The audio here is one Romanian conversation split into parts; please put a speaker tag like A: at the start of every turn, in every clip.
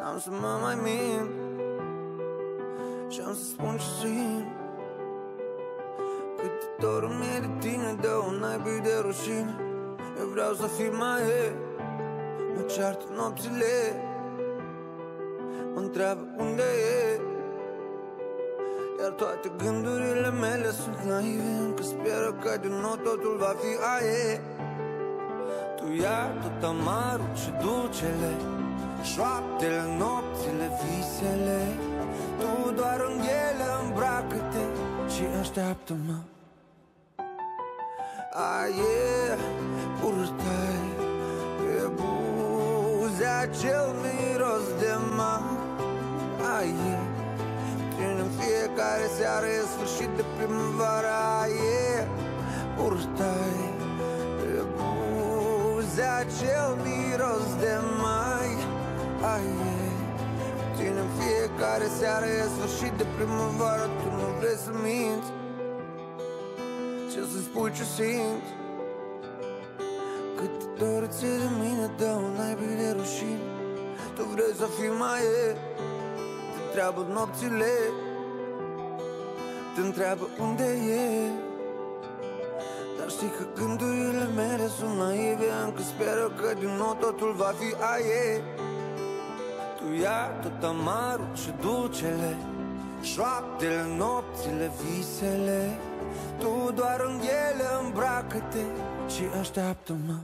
A: Am să mă mai mint și am să spun ce simt. Cât dorul mie de tine, dă un naibii de rușine. Eu vreau să fii mai e, mă ceartă nopțile, mă întreabă unde e. Iar toate gândurile mele sunt naive, încă speră că din nou totul va fi aie. Tu ia tot amarul și dulcele, șoaptele, nopțile, visele. Tu doar în ele îmbracă-te și așteaptă-mă. Aie, purtai pe buze acel miros de mare. Aie, tine în fiecare seară e sfârșit de primăvară. Aie, purtai pe buze acel miros de mai. Aie, tine în fiecare seară e sfârșit de primăvară. Tu nu vrei să minți și să spui ce simți. Cât dor ție de mine, dă un naibii de rușine. Tu vrei să fii mai e, te întreabă nopțile, te întreabă unde e. Dar știi că gândurile mele sunt naive, încă speră că din nou totul va fi aie. Tu ia tot amarul și dulcele, șoaptele, nopțile, visele. Tu doar în ele îmbracă-te și așteaptă-mă.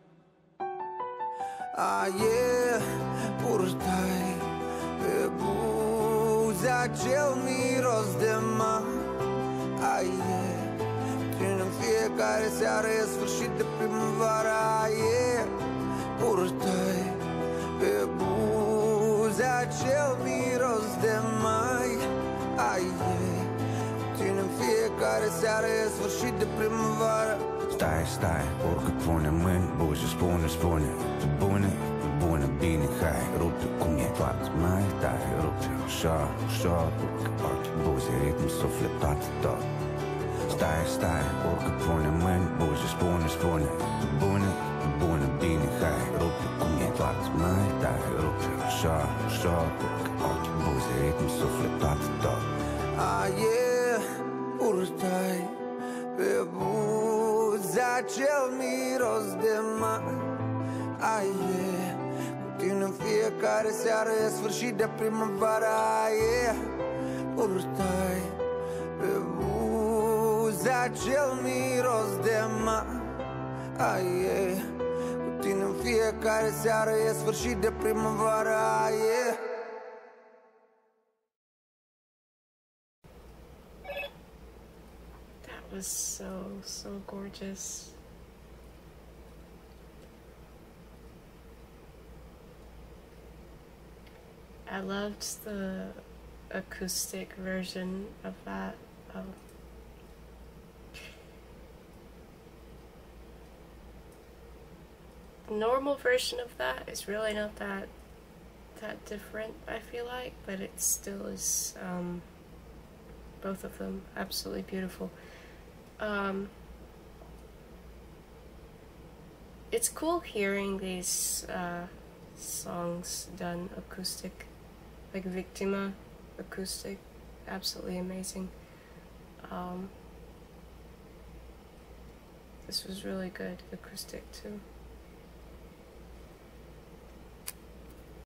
A: Aie, purtai pe buze acel miros de mare. Aie, tine în fiecare seară e sfârșit de primăvară. Aie, purtai pe buze acel miros de mai. Aie, tine în fiecare seară e sfârșit de primăvară.
B: Stai, stai, urcă, pune mâini, buze, spune, spune. Pe bune, pe bune, bine, hai, rupe cum e toată mai tare. Rupe, ușor, ușor, urcă, ochi, buze, ritm, suflet, toate, tot. Stai, stai, urcă, pune mâini, buze, spune, spune. Pe bune, bine, hai, rupe cum e toată mai tare. Rupe, ușor, ușor, urcă, ochi, buze, ritm, suflet, toate, tot.
A: Aie, purtai pe buze acel miros de mare. Aie, cu tine în fiecare seară e sfârșit de primăvară. Aie, purtai pe buze acel miros de mare. Aie, cu tine în fiecare seară e sfârșit de primăvară. Aie.
C: Was so gorgeous. I loved the acoustic version of that. The normal version of that is really not that different, I feel like, but it still is, both of them absolutely beautiful. It's cool hearing these songs done acoustic, like Victima acoustic, absolutely amazing. This was really good acoustic too.